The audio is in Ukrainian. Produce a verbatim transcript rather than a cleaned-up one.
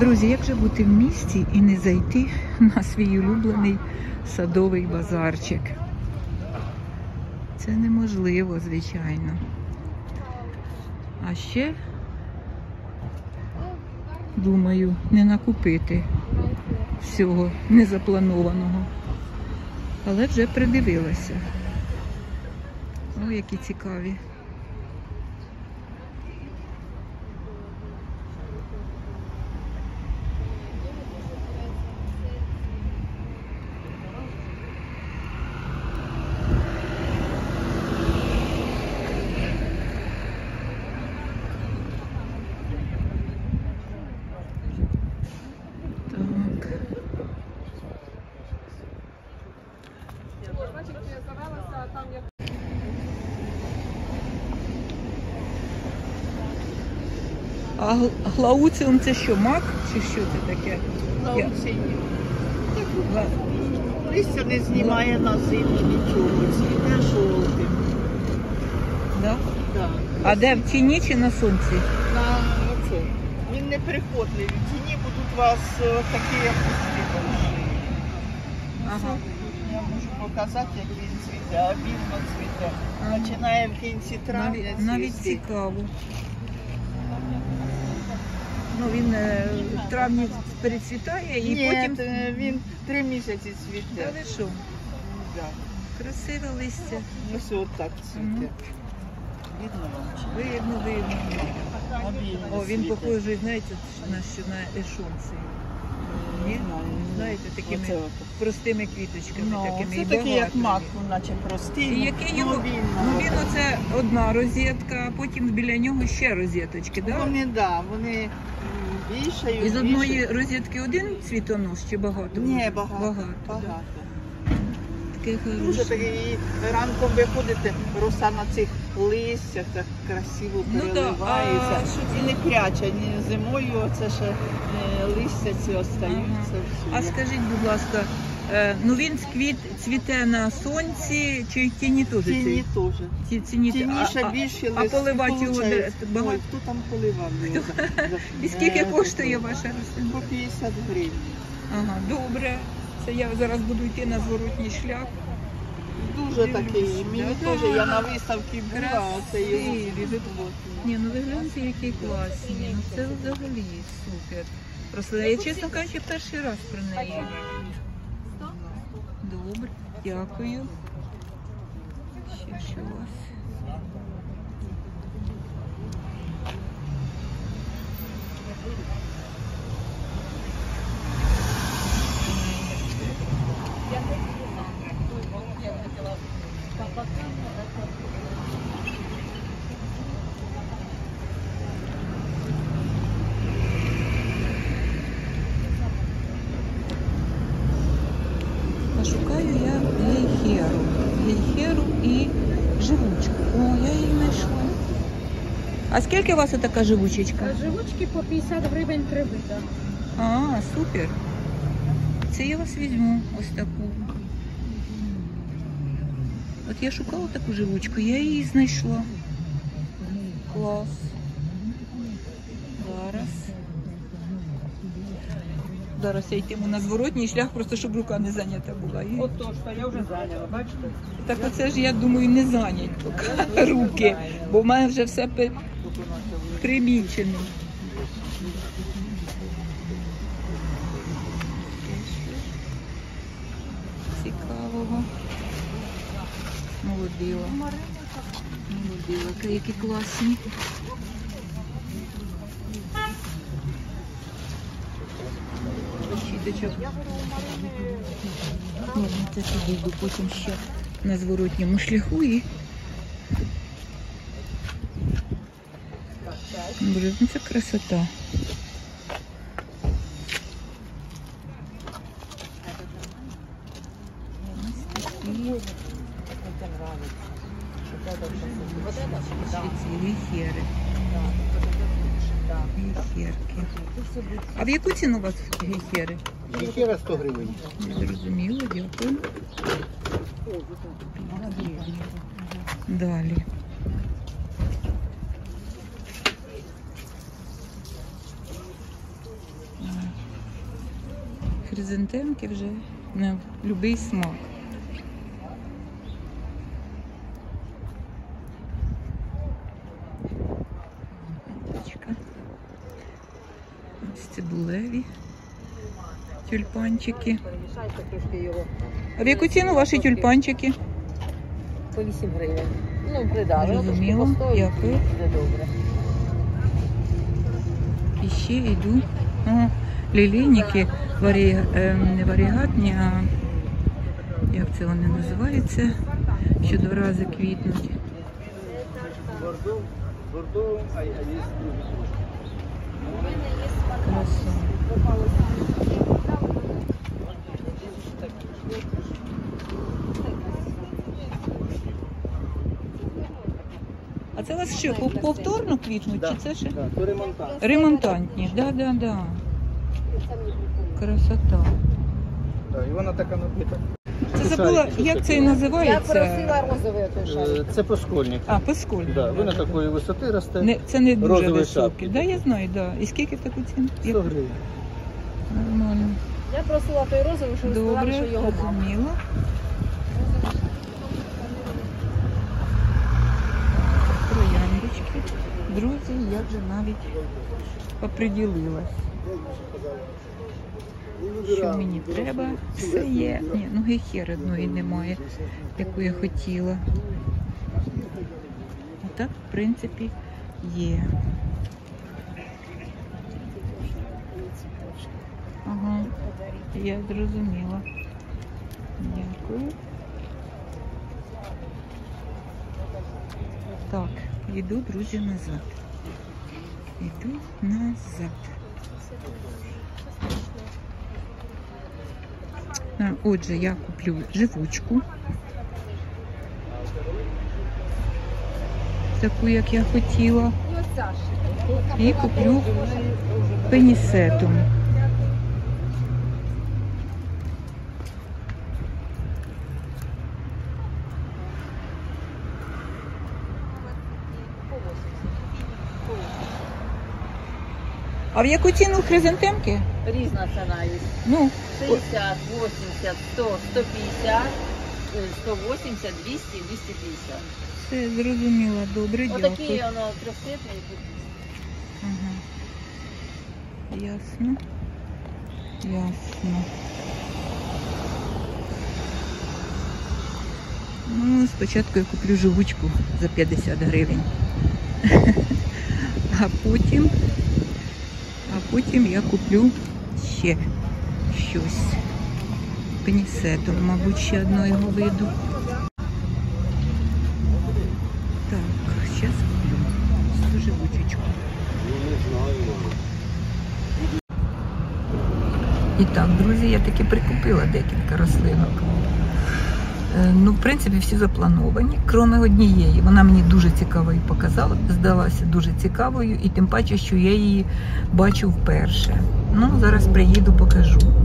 Друзі, як же бути в місті і не зайти на свій улюблений садовий базарчик? Це неможливо, звичайно. А ще, думаю, не накупити всього незапланованого. Але вже придивилася. О, які цікаві. А глауціум це що, мак? Чи що це таке? Глауціум. Листя не знімає на зиму нічого, цвіте жовтим. Да? Да. А де, в тіні чи на сонці? На оце. Він не прихотливий. В тіні будуть у вас такі опуски. Ага. Я можу показати, як він цвіте, а вільно цвіте. Ага. Починає в кінці травня Навіть, цвісти. навіть цікаво. Ну, він в травні перецвітає і Ні, потім... він три місяці Та цвіте. ви що? Да. Красиве листя. Ось отак цвіте. Видно вам? Видно, видно. Обільно О, він цвіте. похожий, знаєте, на що на ешонці. Ні? Знаєте, такими Оце от. простими квіточками. Ну, такими. це І такий, як багато мак, їх. наче простий. І який його, вільно. ну він оце одна розетка, а потім біля нього ще розеточки, так? Да? Вони, да, вони більшають. Із одної розетки один цвітонос чи багато? Ні, буде? багато. Багато. багато. Да? Таке Дуже хороше. такий, ранком виходите, роса на цих листях так красиво Ну, переливається. да, а що- І не пряче, ні зимою це ще е, листя ці остаються. А всі. скажіть, будь ласка, е, ну він цвіт, цвіте на сонці чи в тіні теж? Тіні цей? теж. Ті- Ціні, Тініше а, більше а, а листя поливати його де- получається. багато? Ой, хто там поливав його? І скільки Е, коштує по- ваша рослина? По п'ятдесят гривень. Ага, добре. Це я зараз буду йти на зворотній шлях. Дуже такий. Мені Да. теж, я на виставці була, а це його Красиві. дуже плотно. Ні, ну ви гляньте, які класні. Ну це взагалі супер. Просто я, чесно кажучи, перший раз про неї. Добре, дякую. Ще що у вас? Шукаю я гейхеру. Гейхеру і живучку. О, я її знайшла. А скільки у вас така живучечка? Живучки по п'ятдесят гривень три вида. А, супер. Це я вас візьму, ось таку. От я шукала таку живучку, я її знайшла. Клас. Зараз. Зараз я йтиму на зворотній шлях, просто щоб рука не зайнята була. І... От то, що я вже зайняла, бачите? Так оце ж, я думаю, не зайнять поки руки, бо в мене вже все пи- примічено. Цікавого. Молодила. Молодила, які класні. Щіточок. Ладно, це підійду потім ще на зворотньому шляху і... Боже, ну це красота. Ось такі. Гейхери. Гейхерки. А в яку ціну у вас гейхери? Гейхера сто гривень. Зрозуміло, дякую. Далі. хризантемки вже на будь-який смак. Ось цибулеві тюльпанчики. Перемішайте трошки його. А в яку ціну ваші тюльпанчики? По вісім гривень. Ну, придали. Зрозуміло. Дякую. Буде добре. І ще йду. О, лілійники, варі... е, не варігатні, а як це вони називаються? Що два рази квітнуть. Краса. А це у вас що, повторно квітнуть? Да, Чи це ще? да, то ремонтант. Ремонтантні, да, да, да. Красота. Да, і вона така набита. Це забула, як це і Я називається? просила розовий той Е, шарик. Це поскольник. А, писколь. Да, ви на такої висоти росте. Не, це не дуже Розові високі. шапки. Да, я знаю, да. І скільки в таку ціну? сто гривень. Нормально. Я просила той розовий, що ви сказали, Добре, що його мало. зрозуміло. Трояндочки. Друзі, я вже навіть поприділилась. Що мені треба, все є. Ні, ну гейхери одної немає, яку я хотіла. А так, в принципі, є. Ага, я зрозуміла. Дякую. Так, йду, друзі, назад. Йду назад. А, отже, я куплю живучку. Таку, як я хотіла. І куплю пенісетум. А в яку ціну хризантемки? Різна ціна є. Ну, шістдесят, вісімдесят, сто, сто п'ятдесят, сто вісімдесят, двісті, двісті п'ятдесят. все зрозуміло. Добре, Отакі дякую. воно трьохцвітні. Ага. Ясно. Ясно. Ну, спочатку я куплю живучку за п'ятдесят гривень. А потім, а потім я куплю ще щось. Пенісетом, мабуть, ще одного виду. Так, зараз куплю цю живучечку. І так, друзі, я таки прикупила декілька рослинок. Е, Ну, в принципі, всі заплановані, крім однієї. Вона мені дуже цікаво і показала, здалася дуже цікавою, і тим паче, що я її бачу вперше. Ну, зараз приїду, покажу.